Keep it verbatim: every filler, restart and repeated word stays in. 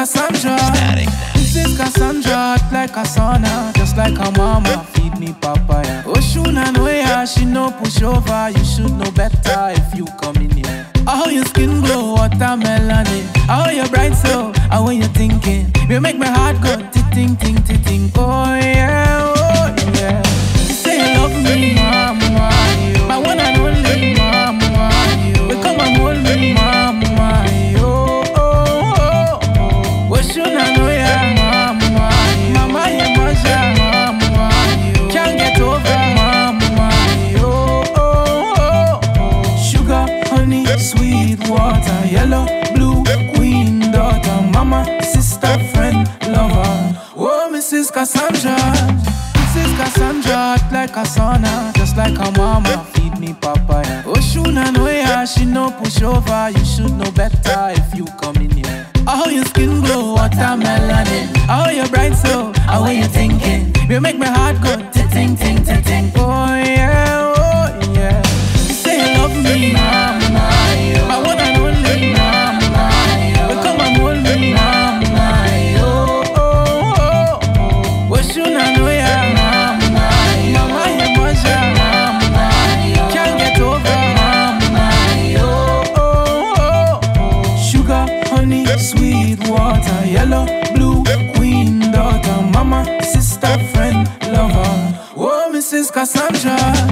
Cassandra. Static. Missus Cassandra, act like a sauna, just like her mama, feed me papaya. Oshuna no ya, she no push over. You should know better if you come in here. How your skin glow, watermelon. How your bright so, how when you thinking. You make my heart go ting ting ting ting. Oh yeah, oh yeah. You say you love me, mama, you. My one and only mama, you. We come and hold me, mama, you. Oh oh oh. Oshuna no ya, mama, you. Mama you maja, mama, you. Can't get over, mama, you. Oh oh oh. Sugar, honey, sweet water, yellow, blue, queen, daughter, mama, sister, friend, lover. Oh, Missus Cassandra, Missus Cassandra, act like a sauna, just like her mama, feed me papaya. Oshuna no ya, she no push over. You should know better if you come in here. How your skin glow, watermelon. How your bright so, how when you thinking. You make my heart go ting ting ting ting. Oh yeah, oh yeah. You say you love me, mama, you. My one and only mama, you. We come and hold me, mama, you. Oh oh oh. Oshuna no ya, mama, you. Mama you maja, mama, you. Can't get over, mama, you. Oh oh oh. Sugar, honey, sweet water, yellow, blue, queen, daughter, mama, sister, friend, lover. Oh, Missus Cassandra.